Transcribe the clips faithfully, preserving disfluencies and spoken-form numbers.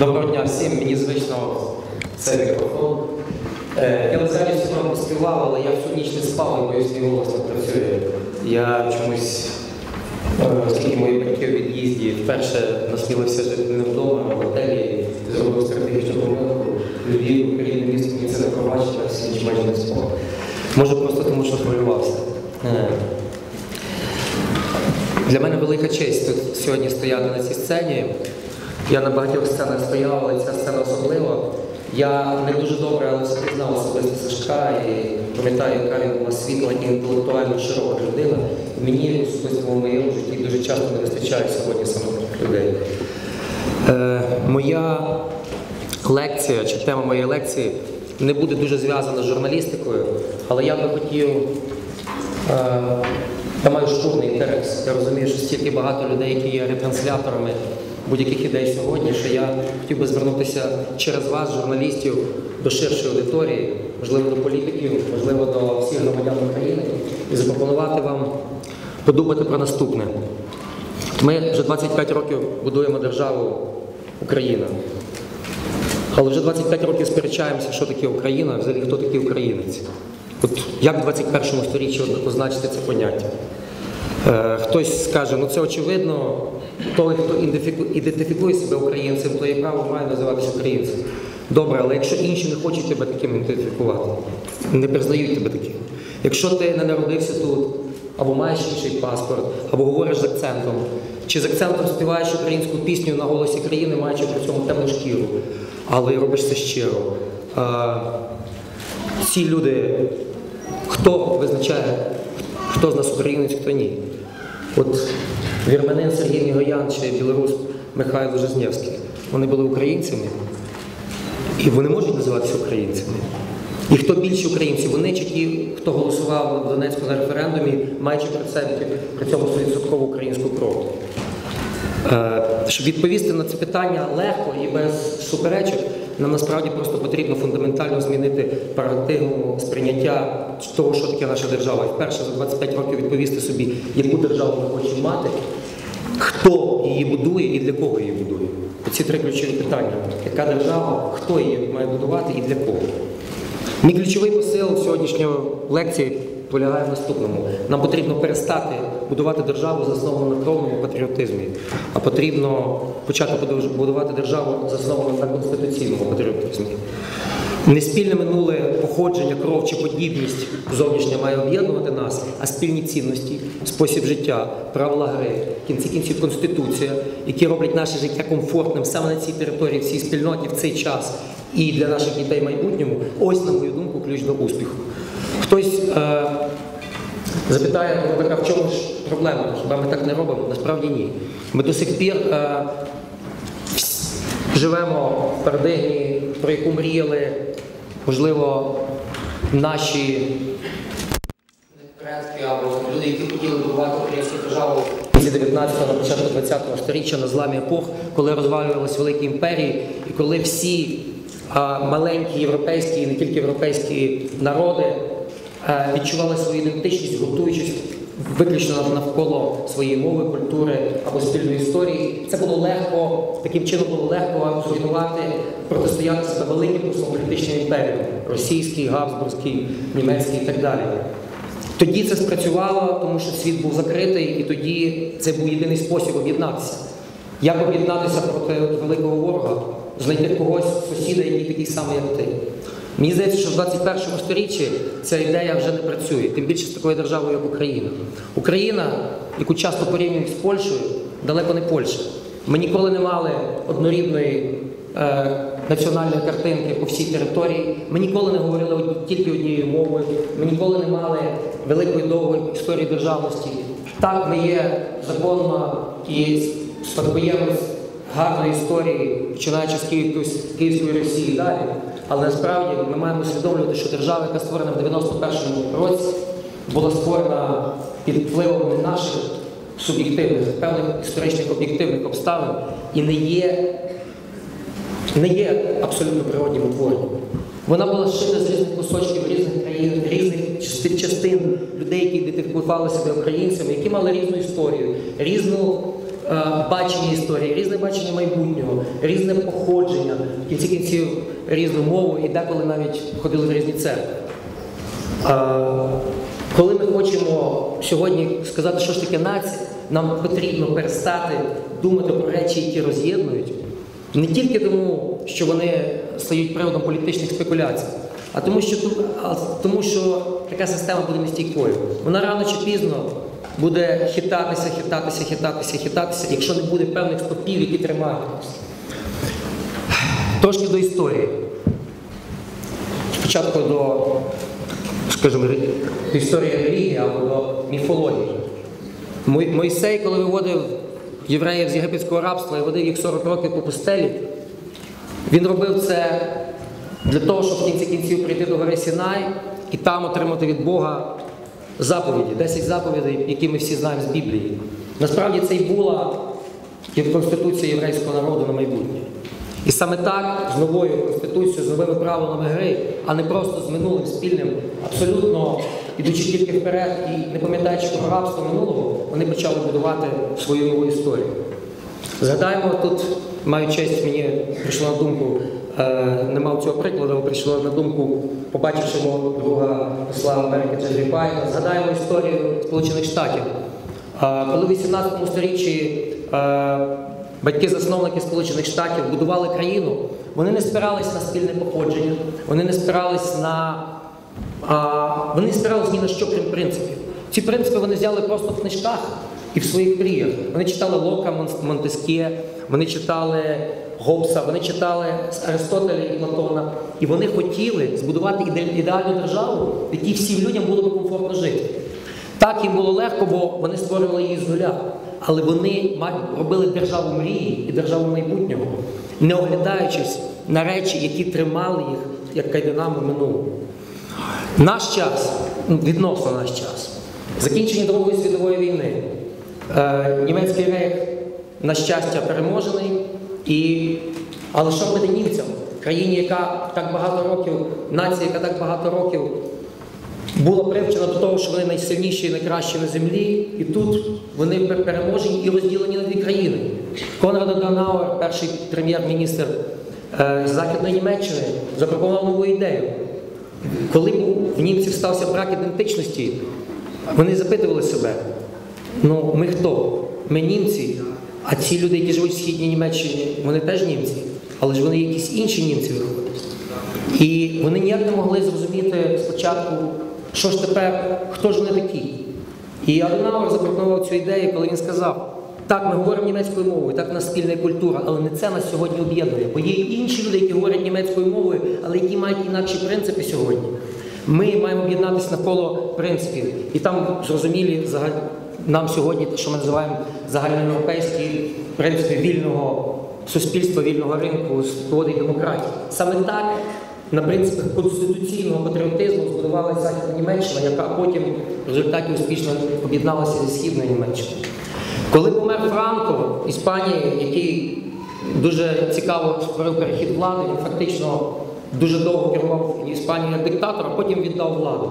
Доброго дня всім, мені звично це мікрофон. Я на зараз вам поспівав, але я всю ніч не спав, і боюсь, мій голос не працює. Я чомусь, оскільки мої батьки в від'їзді, вперше насмілився жити не вдома, а в готелі, зробив стратегічну помилку. Львів, Україна, місто, мені це не пробачить, я всю ніч майже не спав. Може просто тому, що хвилювався. Для мене велика честь тут сьогодні стояти на цій сцені. Я на багатьох сценах стояв, але ця сцена особлива. Я не дуже добре, але все знав особисто Сашка і пам'ятаю, яка він була світла і інтелектуально широка людина. Мені особисто в моєму житті дуже часто не вистачає сьогодні саме таких людей. Е, моя лекція, чи тема моєї лекції не буде дуже зв'язана з журналістикою, але я би хотів, е, я маю шкурний інтерес. Я розумію, що стільки багато людей, які є ретрансляторами будь-яких ідей сьогодні, що я хотів би звернутися через вас, журналістів, до ширшої аудиторії, можливо, до політиків, можливо, до всіх громадян України, і запропонувати вам подумати про наступне. Ми вже двадцять п'ять років будуємо державу Україна. Але вже двадцять п'ять років сперечаємося, що таке Україна, взагалі хто такий українець. От як в двадцять першому сторіччі позначити це поняття? Е, хтось скаже, ну це очевидно, той, хто ідентифікує себе українцем, то є право має називатися українцем. Добре, але якщо інші не хочуть тебе таким ідентифікувати, не признають тебе таким. Якщо ти не народився тут, або маєш інший паспорт, або говориш з акцентом, чи з акцентом співаєш українську пісню на голосі країни, маючи при цьому темну шкіру, але робиш це щиро. А, ці люди, хто визначає, хто з нас українець, хто ні? От вірменин Сергій Мігоян чи білорус Михайло Жизнєвський, вони були українцями, і вони можуть називатися українцями. І хто більші українці, вони чи ті, хто голосував в Донецьку на референдумі, маючи при себе при цьому сто відсотків українську кров. Е, щоб відповісти на це питання легко і без суперечок, нам насправді просто потрібно фундаментально змінити парадигму сприйняття того, що таке наша держава. І вперше за двадцять п'ять років відповісти собі, яку державу ми хочемо мати, хто її будує і для кого її будує. Оці три ключові питання. Яка держава, хто її має будувати і для кого. Мій ключовий посил сьогоднішньої лекції полягає в наступному. Нам потрібно перестати будувати державу, засновану на кровному патріотизмі, а потрібно почати будувати державу, засновану на конституційному патріотизмі. Не спільне минуле походження, кров чи подібність зовнішня має об'єднувати нас, а спільні цінності, спосіб життя, правила гри, в кінці кінців конституція, які роблять наше життя комфортним саме на цій території, в цій спільноті, в цей час і для наших дітей в майбутньому. Ось, на мою думку, ключ до успіху. Хтось е, запитає, а в чому ж проблема? Хіба ми так не робимо? Насправді ні. Ми до сих пір е, живемо в парадигмі, про яку мріяли, можливо, наші предки або люди, які хотіли будувати українську державу в кінці дев'ятнадцятого, на початку двадцятого сторіччя, на зламі епох, коли розвалювалися великі імперії, і коли всі а, маленькі європейські і не тільки європейські народи а, відчували свою ідентичність, гуртуючись виключно навколо своєї мови, культури або спільної історії. Це було легко, таким чином було легко зруйнувати, протистояти себе великим космополітичним імперіям – російський, габсбурзький, німецький і так далі. Тоді це спрацювало, тому що світ був закритий, і тоді це був єдиний спосіб об'єднатися. Як об'єднатися проти великого ворога? Знайти когось, сусіда, який такий самий, як ти. Мені здається, що в двадцять першому сторіччі ця ідея вже не працює, тим більше з такою державою, як Україна. Україна, яку часто порівнюють з Польщею, далеко не Польща. Ми ніколи не мали однорідної е, національної картинки по всій території, ми ніколи не говорили одні, тільки однією мовою, ми ніколи не мали великої довгої історії державності. Так, ми є законна і спадкоємець гарної історії, починаючи з Київської Росії і далі. Але насправді ми маємо усвідомлювати, що держава, яка створена в дев'яносто першому році, була створена під впливом наших суб'єктивних, певних історичних об'єктивних обставин і не є, не є абсолютно природнім утворенням. Вона була зшита з різних кусочків, різних країн, різних частин людей, які ідентифікували себе українцями, які мали різну історію, різну бачення історії, різне бачення майбутнього, різне походження, в кінці кінців різну мову і деколи навіть ходили в різні церкви. Коли ми хочемо сьогодні сказати, що ж таке нація, нам потрібно перестати думати про речі, які роз'єднують, не тільки тому, що вони стають приводом політичних спекуляцій, а тому, що, а тому, що така система буде нестійкою. Вона рано чи пізно буде хитатися, хитатися, хитатися, хитатися, якщо не буде певних стопів, які тримають нас. Трошки до історії. Спочатку до, скажімо, до історії релігії або до міфології. Мойсей, коли виводив євреїв з єгипетського рабства і водив їх сорок років по пустелі, він робив це для того, щоб в кінці кінців прийти до гори Сінай і там отримати від Бога заповіді, десять заповідей, які ми всі знаємо з Біблії. Насправді це і була конституція єврейського народу на майбутнє. І саме так, з новою конституцією, з новими правилами гри, а не просто з минулим спільним, абсолютно ідучи тільки вперед і не пам'ятаючи про рабство минулого, вони почали будувати свою нову історію. Згадаємо, тут, маю честь, мені прийшло на думку, е, не мав цього прикладу, але прийшло на думку, побачивши мого друга посла Америки Джефрі Пайна, згадаємо історію Сполучених Штатів. Е, коли в вісімнадцятому сторіччі е, батьки-засновники Сполучених Штатів будували країну, вони не спирались на спільне походження, вони не спирались на, а, вони не спирались ні на що, крім принципів. Ці принципи вони взяли просто в книжках і в своїх мріях. Вони читали Лока, Монтескє, вони читали Гоббса, вони читали Аристотеля і Платона. І вони хотіли збудувати ідеальну державу, в якій всім людям було б комфортно жити. Так їм було легко, бо вони створювали її з нуля. Але вони робили державу мрії і державу майбутнього, не оглядаючись на речі, які тримали їх, як кайданами минулого. Наш час, відносно наш час, закінчення Другої світової війни, е, німецький рейх, на щастя, переможений, і... але що робити німцям? Країні, яка так багато років, нація, яка так багато років була привчена до того, що вони найсильніші і найкращі на землі, і тут вони переможені і розділені на дві країни. Конрад Аденауер, перший прем'єр-міністр е, Західної Німеччини, запропонував нову ідею. Коли в німців стався брак ідентичності, вони запитували себе, ну ми хто? Ми німці, а ці люди, які живуть в Східній Німеччині, вони теж німці, але ж вони якісь інші німці виходять. І вони ніяк не могли зрозуміти спочатку, що ж тепер, хто ж вони такі? І Аденауер запропонував цю ідею, коли він сказав, так, ми говоримо німецькою мовою, так, в нас спільна культура, але не це нас сьогодні об'єднує. Бо є інші люди, які говорять німецькою мовою, але які мають інакші принципи сьогодні. Ми маємо об'єднатися навколо принципів. І там зрозумілі нам сьогодні, те, що ми називаємо загальноєвропейські принципи вільного суспільства, вільного ринку, свободи і демократії. Саме так, на принципах конституційного патріотизму збудувалася Західна Німеччина, яка потім в результаті успішно об'єдналася зі Східною Німеччиною. Коли помер Франко, Іспанії, який дуже цікаво створив перехід влади, він фактично дуже довго керував Іспанією як диктатор, а потім віддав владу.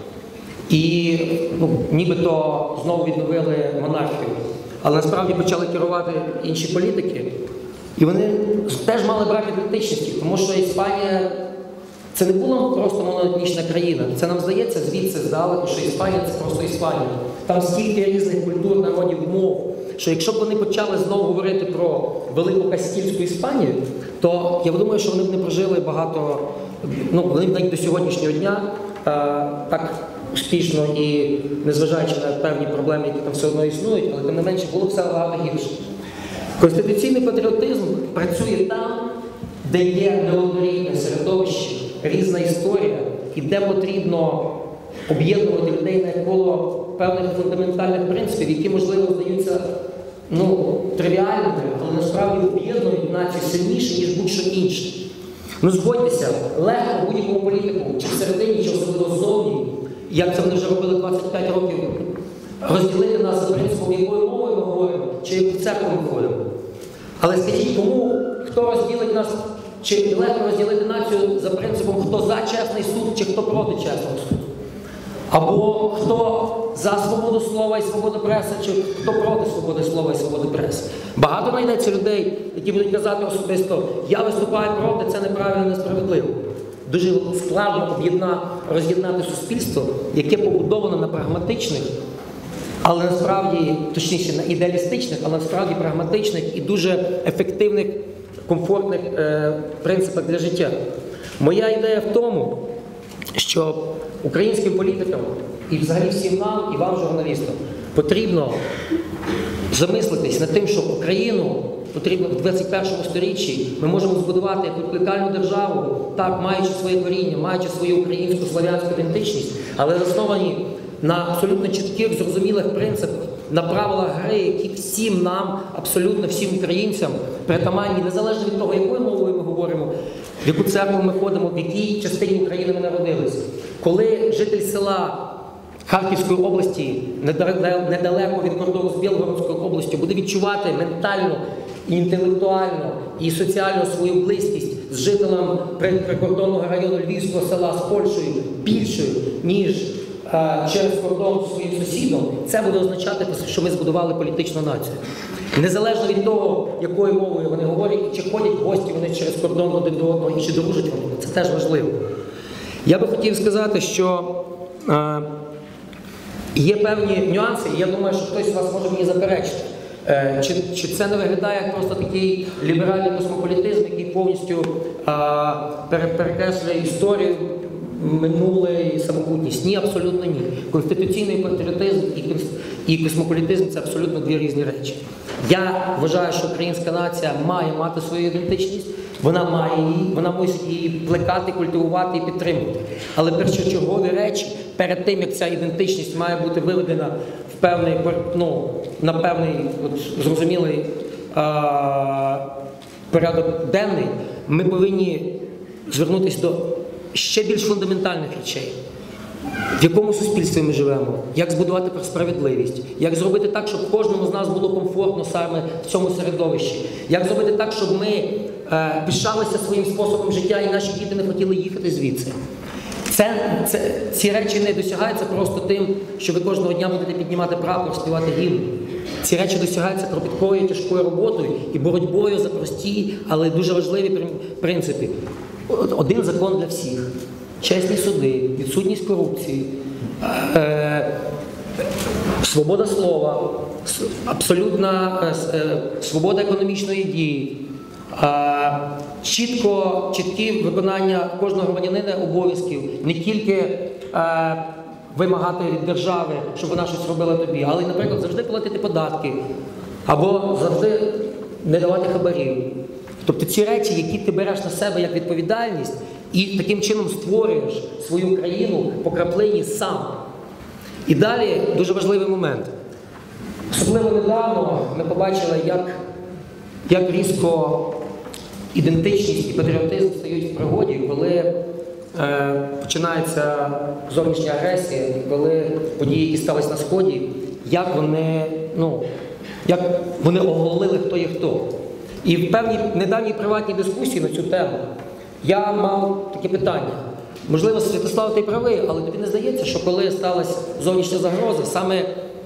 І ну, нібито знову відновили монархію. Але насправді почали керувати інші політики. І вони теж мали брак ідентичності, тому що Іспанія – це не була просто моноетнічна країна. Це нам здається звідси здалеку, що Іспанія – це просто Іспанія. Там стільки різних культур, народів, мов, що якщо б вони почали знову говорити про велику Кастільську Іспанію, то я думаю, що вони б не прожили багато, ну, вони б навіть до сьогоднішнього дня е, так успішно і незважаючи на певні проблеми, які там все одно існують, але тим не менше було б все багато гірше. Конституційний патріотизм працює там, де є неоднорідне середовище, різна історія, і де потрібно об'єднувати людей навколо певних фундаментальних принципів, які, можливо, здаються ну, тривіальними, але насправді об'єднують націю сильніше, ніж будь-що інше. Ну, згодьтеся, легко будь-якому політику, чи всередині, чи особливо ззовні, як це вони вже робили двадцять п'ять років, розділити нас за принципом, якою мовою ми говоримо, чи яку церкву ми ходимо. Але скажіть, кому, хто розділить нас, чи легко розділити націю за принципом, хто за чесний суд, чи хто проти чесного суду? Або хто за свободу слова і свободу преси, чи хто проти свободи слова і свободи преси. Багато знайдеться людей, які будуть казати особисто, я виступаю проти, це неправильно, несправедливо. Дуже складно роз'єднати суспільство, яке побудовано на прагматичних, але насправді, точніше, на ідеалістичних, але насправді прагматичних і дуже ефективних, комфортних е, принципах для життя. Моя ідея в тому, що українським політикам і взагалі всім нам, і вам, журналістам, потрібно замислитись над тим, що Україну потрібно в двадцять першому сторіччі ми можемо збудувати як відкликальну державу, так, маючи своє коріння, маючи свою українську, слав'янську ідентичність, але засновані на абсолютно чітких, зрозумілих принципах, на правилах гри, які всім нам, абсолютно всім українцям притаманні, незалежно від того, якою мовою ми говоримо, в яку церкву ми ходимо, в якій частині України ми народилися. Коли житель села Харківської області, недалеко від кордону з Білгородською областю, буде відчувати ментально, і інтелектуально, і соціально свою близькість з жителем прикордонного району Львівського села з Польщею більшою, ніж е, через кордон з своїм сусідом, це буде означати, що ми збудували політичну націю. Незалежно від того, якою мовою вони говорять, чи ходять гості вони через кордон один до одного, і чи дружать вони, це теж важливо. Я би хотів сказати, що е, є певні нюанси, і я думаю, що хтось з вас може мені заперечити. Е, чи, чи це не виглядає як просто такий ліберальний космополітизм, який повністю е, перекреслює історію, минуле і самобутність? Ні, абсолютно ні. Конституційний патріотизм і, і космополітизм – це абсолютно дві різні речі. Я вважаю, що українська нація має мати свою ідентичність, вона має її, вона мусить її плекати, культивувати і підтримувати. Але першочергові речі, перед тим, як ця ідентичність має бути виведена в певний, ну, на певний от, зрозумілий а, порядок денний, ми повинні звернутися до ще більш фундаментальних речей. В якому суспільстві ми живемо, як збудувати справедливість, як зробити так, щоб кожному з нас було комфортно саме в цьому середовищі, як зробити так, щоб ми е, пишалися своїм способом життя і наші діти не хотіли їхати звідси. Це, це, ці речі не досягаються просто тим, що ви кожного дня будете піднімати прапор, співати гімн. Ці речі досягаються кропіткою, тяжкою роботою і боротьбою за прості, але дуже важливі принципи. Один закон для всіх. Чесні суди, відсутність корупції, е, свобода слова, абсолютна е, свобода економічної дії, е, чітко, чітке виконання кожного громадянина обов'язків, не тільки е, вимагати від держави, щоб вона щось робила тобі, але й, наприклад, завжди платити податки, або завжди не давати хабарів. Тобто ці речі, які ти береш на себе як відповідальність, і таким чином створюєш свою країну по краплині сам. І далі дуже важливий момент. Особливо недавно ми побачили, як, як різко ідентичність і патріотизм стають в пригоді, коли е, починається зовнішня агресія, коли події, які сталися на Сході, як вони, ну, як вони оголили, хто є хто. І в певній недавній приватній дискусії на цю тему я мав таке питання. Можливо, Святослав, ти правий, але тобі не здається, що коли сталася зовнішня загроза, саме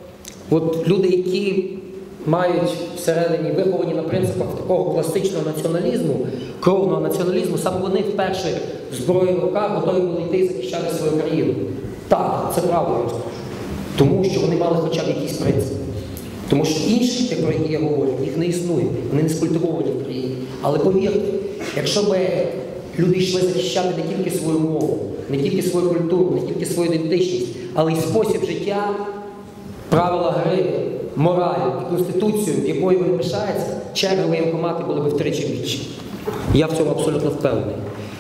от люди, які мають всередині виховані на принципах такого класичного націоналізму, кровного націоналізму, саме вони вперше зброєю в руках готові були йти і захищати свою країну. Так, це правда, я вам скажу. Тому що вони мали хоча б якісь принципи. Тому що інші, про які я говорю, їх не існує, вони не скультивовані в країні. Але повірте, якщо б люди йшли захищати не тільки свою мову, не тільки свою культуру, не тільки свою ідентичність, але й спосіб життя, правила гри, мораль і конституцію, в якої вони пишаються, черги воєнкомати були б втричі більші. Я в цьому абсолютно впевнений.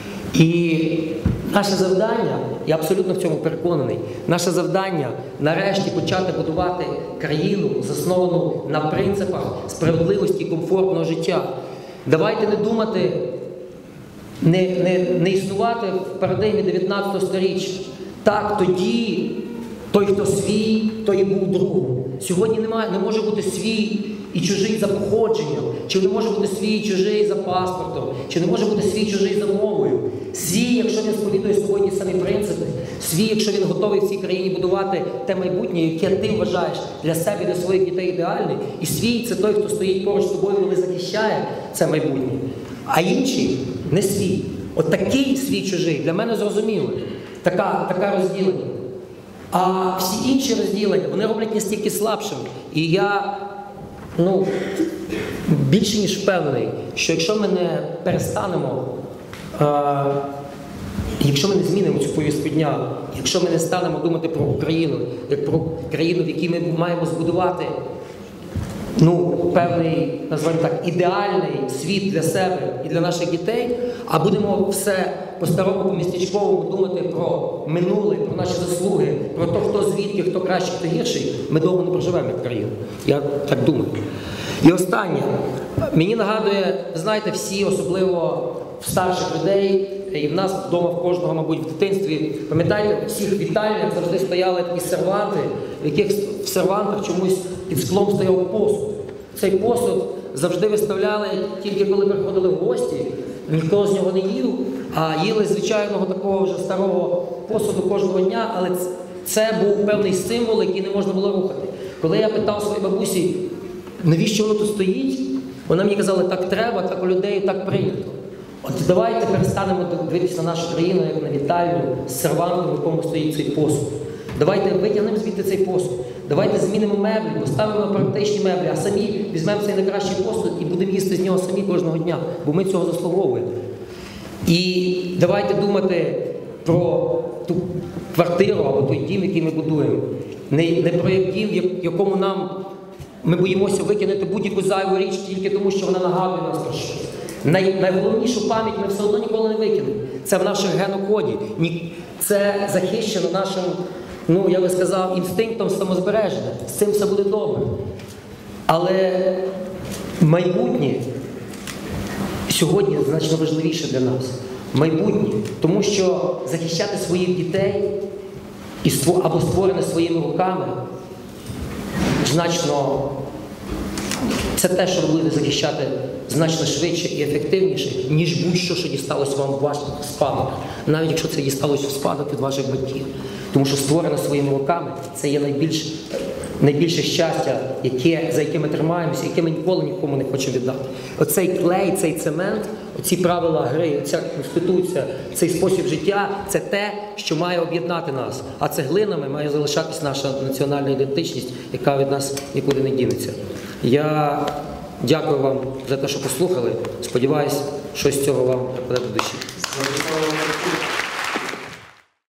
І наше завдання, я абсолютно в цьому переконаний, наше завдання нарешті почати будувати країну, засновану на принципах справедливості і комфортного життя. Давайте не думати, не, не, не існувати в парадигмі дев'ятнадцятого сторіччя. Так, тоді той, хто свій, той і був другом. Сьогодні немає, не може бути свій і чужий за походженням, чи не може бути свій і чужий за паспортом, чи не може бути свій і чужий за мовою. Свій, якщо він сповідує сьогодні самі принципи, Свій, якщо він готовий в цій країні будувати те майбутнє, яке ти вважаєш для себе, для своїх дітей ідеальне, і свій – це той, хто стоїть поруч з тобою, коли захищає це майбутнє. А інший – не свій. От такий свій-чужий для мене зрозуміло. Така, така розділення. А всі інші розділення, вони роблять настільки слабшими. І я, ну, більше ніж впевнений, що якщо ми не перестанемо, е, якщо ми не змінимо цю повістку дня, якщо ми не станемо думати про Україну, як про країну, в якій ми маємо збудувати, ну, певний, називаємо так, ідеальний світ для себе і для наших дітей, а будемо все по-старому, по-містечковому думати про минуле, про наші заслуги, про те, хто звідки, хто кращий, хто гірший, ми довго не проживемо як країна. Я так думаю. І останнє. Мені нагадує, знаєте, всі, особливо в старших людей, і в нас вдома, в кожного, мабуть, в дитинстві, пам'ятаєте, в всіх вітальнях завжди стояли такі серванти, в яких в сервантах чомусь під склом стояв посуд. Цей посуд завжди виставляли тільки коли приходили в гості, ніхто з нього не їв, а їли звичайного такого вже старого посуду кожного дня, але це був певний символ, який не можна було рухати. Коли я питав своїй бабусі, навіщо воно тут стоїть, вона мені казала, так треба, так у людей, так прийнято. От давайте перестанемо дивитися на нашу країну, як на вітальню, з сервантом, в якому стоїть цей посуд. Давайте витягнемо звідти цей посуд. Давайте змінимо меблі, поставимо практичні меблі, а самі візьмемо цей найкращий посуд і будемо їсти з нього самі кожного дня, бо ми цього заслуговуємо. І давайте думати про ту квартиру або той дім, який ми будуємо. Не, не про дім, в якому нам ми боїмося викинути будь-яку зайву річ тільки тому, що вона нагадує нас про щось. Най, найголовнішу пам'ять ми все одно ніколи не викинемо. Це в нашому генокоді. Це захищено нашим, ну, я би сказав, інстинктом самозбереження. З цим все буде добре. Але майбутнє сьогодні значно важливіше для нас. Майбутнє. Тому що захищати своїх дітей і ство, або створене своїми руками значно... Це те, що ви будете захищати значно швидше і ефективніше, ніж будь-що, що дісталося вам в ваших спадках. Навіть якщо це дісталося в спадок від ваших батьків. Тому що створене своїми руками – це є найбільш, найбільше щастя, яке, за яке ми тримаємося, яке ми ніколи нікому не хочемо віддати. Оцей клей, цей цемент, оці правила гри, ця конституція, цей спосіб життя – це те, що має об'єднати нас. А цеглинами має залишатись наша національна ідентичність, яка від нас нікуди не дінеться. Я дякую вам за те, що послухали. Сподіваюсь, щось з цього вам припаде до душі.